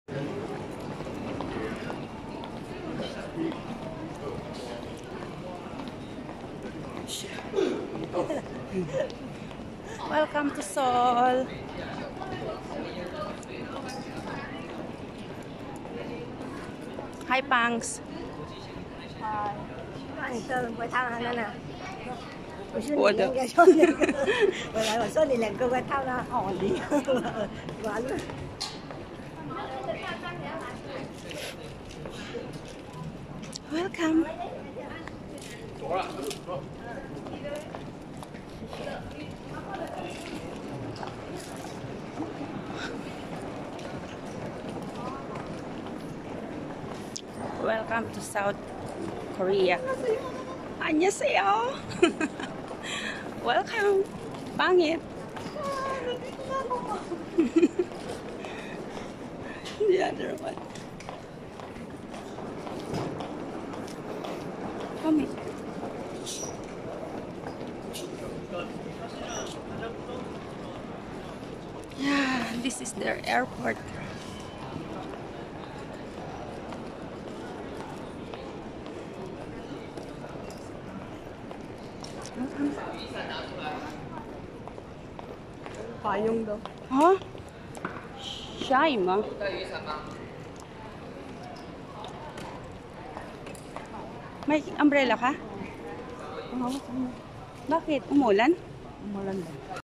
Welcome to Seoul. Hi, Pangs. Hi. 你这我看看那。我说我的。 你两个说两个，我来我说你两个我看他好厉害，完了。 Welcome. Welcome to South Korea. 안녕하세요. Welcome. Pangit. The other one. Come here. Yeah, this is their airport. Payung daw. Huh? Shy ma. May umbrella ka? Oo. Bakit? Umulan? Umulan daw.